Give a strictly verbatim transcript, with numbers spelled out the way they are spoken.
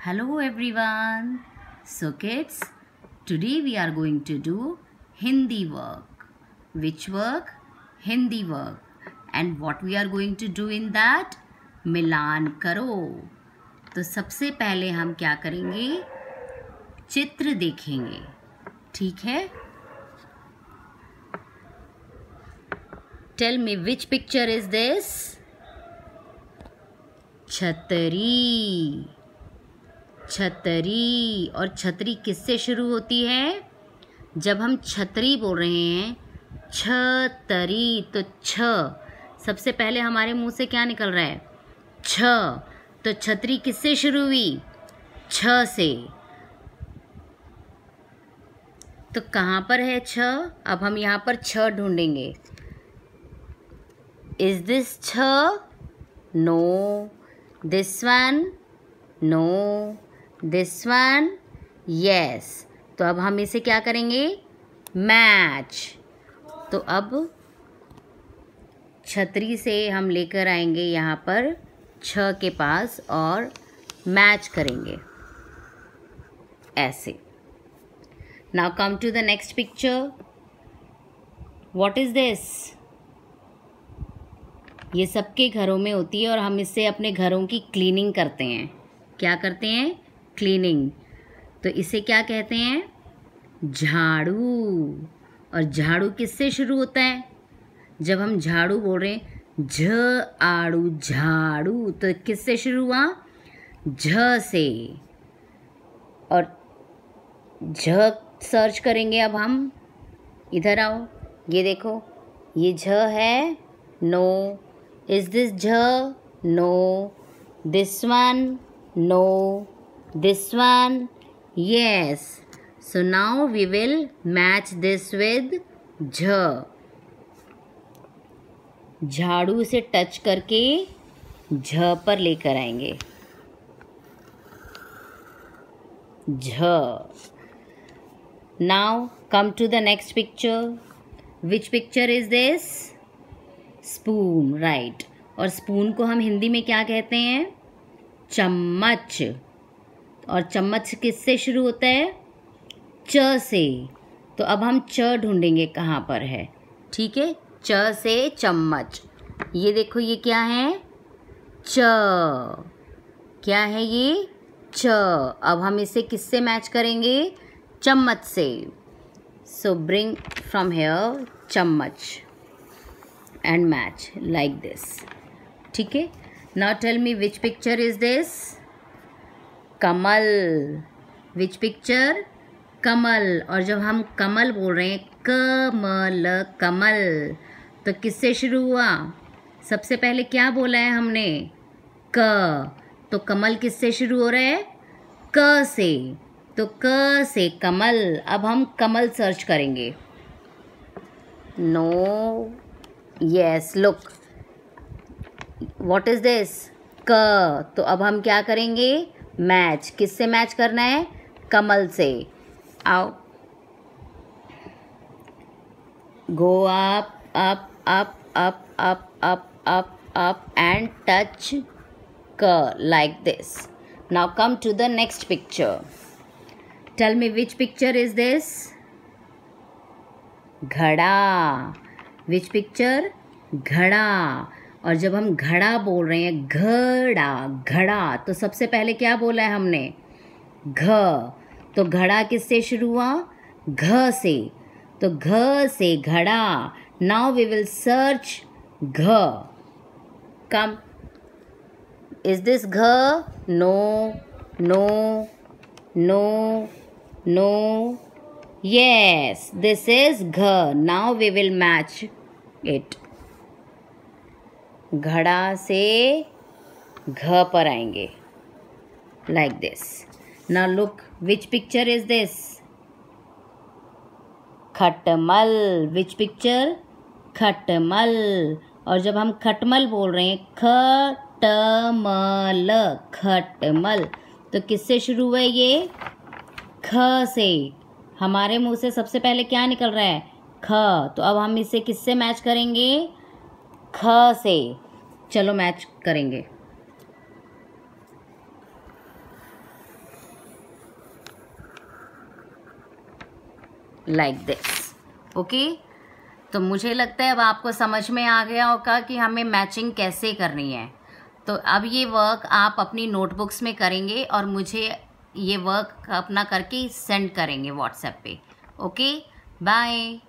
Hello everyone. So kids, today we are going to do Hindi work. Which work? Hindi work. And what we are going to do in that? मिलान करो. तो सबसे पहले हम क्या करेंगे? चित्र देखेंगे. ठीक है? Tell me which picture is this? छतरी. छतरी. और छतरी किससे शुरू होती है? जब हम छतरी बोल रहे हैं छतरी, तो छ सबसे पहले हमारे मुंह से क्या निकल रहा है? छ. तो छतरी किससे शुरू हुई? छ से. तो कहाँ पर है छ? अब हम यहाँ पर छ ढूंढेंगे. इज दिस छ? No. This one? No. This one? Yes. तो अब हम इसे क्या करेंगे? मैच. तो अब छतरी से हम लेकर आएंगे यहाँ पर छ के पास और मैच करेंगे ऐसे. Now come to the next picture. What is this? ये सबके घरों में होती है और हम इससे अपने घरों की क्लीनिंग करते हैं. क्या करते हैं? क्लीनिंग. तो इसे क्या कहते हैं? झाड़ू. और झाड़ू किससे शुरू होता है? जब हम झाड़ू बोल रहे हैं झ आड़ू झाड़ू, तो किससे शुरू हुआ? झ से. और झ सर्च करेंगे. अब हम इधर आओ, ये देखो, ये झ है. नो. इज दिस झ? No. This one? No. This one? yes. So now we will match this with झ. झाड़ू से टच करके झ पर लेकर आएंगे. झ. Now come to the next picture. Which picture is this? Spoon, right. और स्पून को हम हिंदी में क्या कहते हैं? चम्मच. और चम्मच किससे शुरू होता है? च से. तो अब हम च ढूंढेंगे कहाँ पर है. ठीक है? च से चम्मच. ये देखो, ये क्या है? च. क्या है ये? च. अब हम इसे किससे मैच करेंगे? चम्मच से. सो ब्रिंग फ्रॉम हेयर चम्मच एंड मैच लाइक दिस. ठीक है? Now tell me which picture is this? कमल. Which picture? कमल. और जब हम कमल बोल रहे हैं कमल कमल, तो किससे शुरू हुआ? सबसे पहले क्या बोला है हमने? क. तो कमल किससे शुरू हो रहा है? क से. तो क से कमल. अब हम कमल सर्च करेंगे. No. Yes. Look, what is this? क. तो अब हम क्या करेंगे? मैच. किससे मैच करना है? कमल से. आओ, go up up up up up up up up and touch क like this. Now come to the next picture. Tell me which picture is this? घड़ा. Which picture? घड़ा. और जब हम घड़ा बोल रहे हैं घड़ा घड़ा, तो सबसे पहले क्या बोला है हमने? घ. तो घड़ा किससे शुरू हुआ? घ से. तो घ से घड़ा. नाउ वी विल सर्च घ. कम. इज दिस घ? No. No. No. No. Yes, this is घ. Now we will match it. घड़ा से घ पर आएंगे like this. Now look, which picture is this? खटमल. Which picture? खटमल. और जब हम खटमल बोल रहे हैं खटमल खटमल, तो किससे शुरू हुआ है ये? ख से. हमारे मुंह से सबसे पहले क्या निकल रहा है? ख. तो अब हम इसे किससे मैच करेंगे? ख से. चलो मैच करेंगे. Like this. ओके, तो मुझे लगता है अब आपको समझ में आ गया होगा कि हमें मैचिंग कैसे करनी है। तो अब ये वर्क आप अपनी नोटबुक्स में करेंगे और मुझे ये वर्क अपना करके सेंड करेंगे व्हाट्सएप पे। Okay, bye.